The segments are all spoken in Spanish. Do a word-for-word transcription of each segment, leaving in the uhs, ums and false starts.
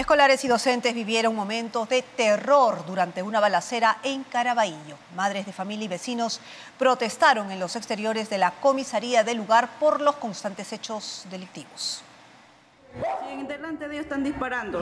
Escolares y docentes vivieron momentos de terror durante una balacera en Caraballo. Madres de familia y vecinos protestaron en los exteriores de la comisaría del lugar por los constantes hechos delictivos. Sí, delante de ellos están disparando.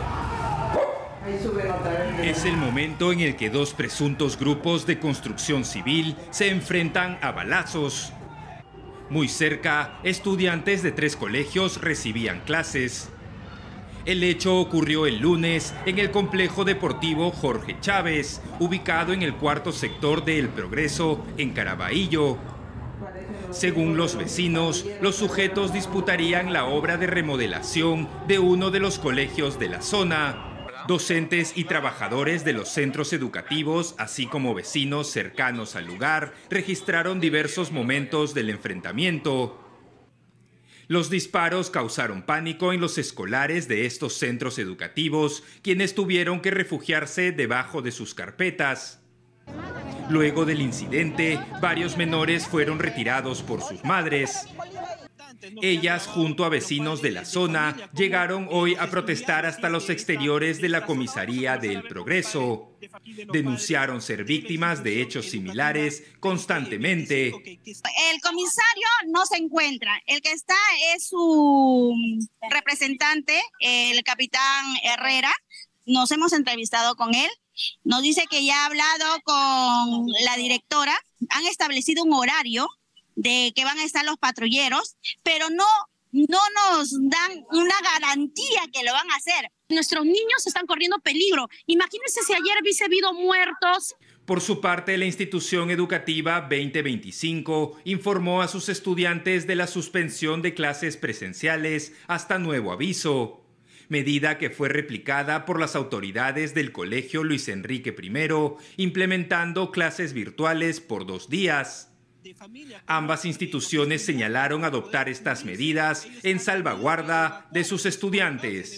Es el momento en el que dos presuntos grupos de construcción civil se enfrentan a balazos. Muy cerca, estudiantes de tres colegios recibían clases. El hecho ocurrió el lunes en el complejo deportivo Jorge Chávez, ubicado en el cuarto sector de El Progreso, en Caraballo. Según los vecinos, los sujetos disputarían la obra de remodelación de uno de los colegios de la zona. Docentes y trabajadores de los centros educativos, así como vecinos cercanos al lugar, registraron diversos momentos del enfrentamiento. Los disparos causaron pánico en los escolares de estos centros educativos, quienes tuvieron que refugiarse debajo de sus carpetas. Luego del incidente, varios menores fueron retirados por sus madres. Ellas, junto a vecinos de la zona, llegaron hoy a protestar hasta los exteriores de la comisaría de El Progreso. Denunciaron ser víctimas de hechos similares constantemente. El comisario no se encuentra. El que está es su representante, el capitán Herrera. Nos hemos entrevistado con él. Nos dice que ya ha hablado con la directora. Han establecido un horario de que van a estar los patrulleros, pero no, no nos dan una garantía que lo van a hacer. Nuestros niños están corriendo peligro. Imagínense si ayer hubiese habido muertos. Por su parte, la institución educativa veinte veinticinco informó a sus estudiantes de la suspensión de clases presenciales hasta nuevo aviso, medida que fue replicada por las autoridades del Colegio Luis Enrique primero, implementando clases virtuales por dos días. Ambas instituciones señalaron adoptar estas medidas en salvaguarda de sus estudiantes.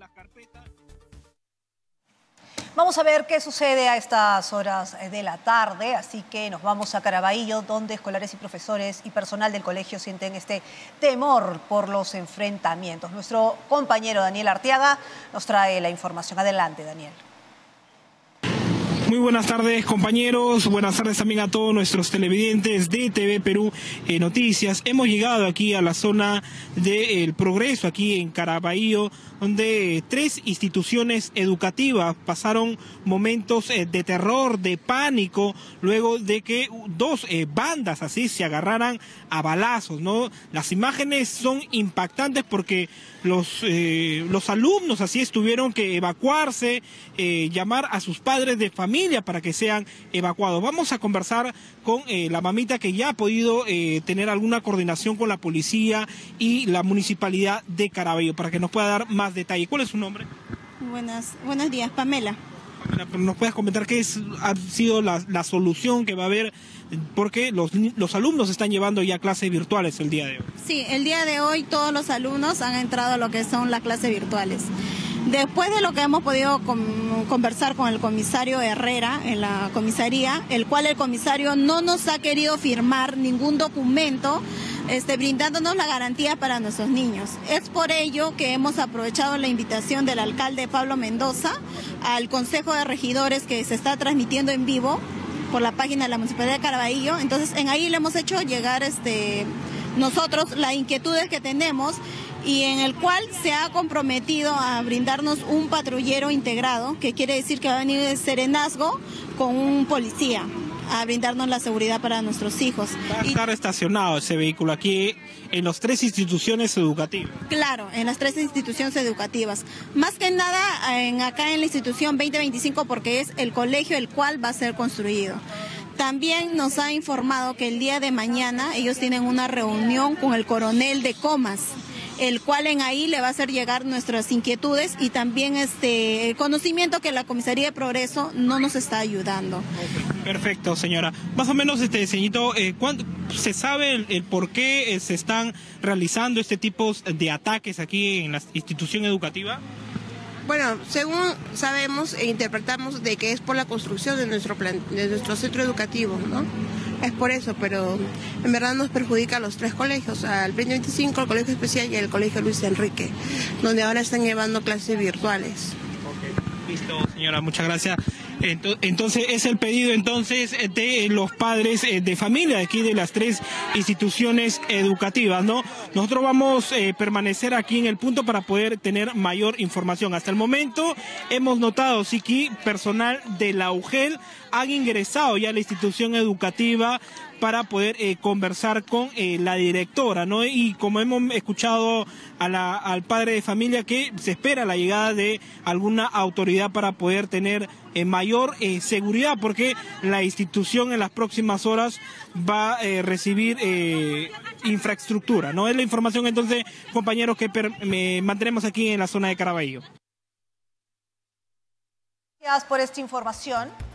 Vamos a ver qué sucede a estas horas de la tarde, así que nos vamos a Caraballo, donde escolares y profesores y personal del colegio sienten este temor por los enfrentamientos. Nuestro compañero Daniel Arteaga nos trae la información. Adelante, Daniel. Muy buenas tardes, compañeros. Buenas tardes también a todos nuestros televidentes de T V Perú eh, Noticias. Hemos llegado aquí a la zona del Progreso, aquí en Caraballo, donde tres instituciones educativas pasaron momentos eh, de terror, de pánico, luego de que dos eh, bandas así se agarraran a balazos, ¿no? Las imágenes son impactantes porque los, eh, los alumnos así tuvieron que evacuarse, eh, llamar a sus padres de familia para que sean evacuados. Vamos a conversar con eh, la mamita que ya ha podido eh, tener alguna coordinación con la policía y la municipalidad de Caraballo para que nos pueda dar más detalle. ¿Cuál es su nombre? Buenas, buenos días, Pamela. Pamela, ¿nos puedes comentar qué es, ha sido la, la solución que va a haber? Porque los, los alumnos están llevando ya clases virtuales el día de hoy. Sí, el día de hoy todos los alumnos han entrado a lo que son las clases virtuales. Después de lo que hemos podido con, conversar con el comisario Herrera en la comisaría, el cual el comisario no nos ha querido firmar ningún documento este, brindándonos la garantía para nuestros niños. Es por ello que hemos aprovechado la invitación del alcalde Pablo Mendoza al Consejo de Regidores que se está transmitiendo en vivo por la página de la Municipalidad de Caraballo. Entonces en ahí le hemos hecho llegar este, nosotros las inquietudes que tenemos y en el cual se ha comprometido a brindarnos un patrullero integrado, que quiere decir que va a venir de serenazgo con un policía a brindarnos la seguridad para nuestros hijos. Va a estar estacionado ese vehículo aquí en las tres instituciones educativas. Claro, en las tres instituciones educativas. Más que nada en, acá en la institución veinte veinticinco porque es el colegio el cual va a ser construido. También nos ha informado que el día de mañana ellos tienen una reunión con el coronel de Comas, el cual en ahí le va a hacer llegar nuestras inquietudes y también este el conocimiento que la Comisaría de Progreso no nos está ayudando. Perfecto, señora. Más o menos, este señorito, eh, ¿se sabe el, el por qué eh, se están realizando este tipo de ataques aquí en la institución educativa? Bueno, según sabemos e interpretamos de que es por la construcción de nuestro plan, de nuestro centro educativo, ¿no? es por eso, pero en verdad nos perjudica a los tres colegios, al Peña veinticinco, al Colegio Especial y al Colegio Luis Enrique, donde ahora están llevando clases virtuales. Okay. Listo, señora, muchas gracias. Entonces es el pedido entonces de los padres de familia de aquí de las tres instituciones educativas, ¿no? Nosotros vamos a eh, permanecer aquí en el punto para poder tener mayor información. Hasta el momento hemos notado sí que personal de la U G E L han ingresado ya a la institución educativa para poder eh, conversar con eh, la directora, ¿no? Y como hemos escuchado a la, al padre de familia, que se espera la llegada de alguna autoridad para poder tener eh, mayor eh, seguridad, porque la institución en las próximas horas va a eh, recibir eh, infraestructura, ¿no? Es la información entonces, compañeros, que per, me mantenemos aquí en la zona de Caraballo. Gracias por esta información.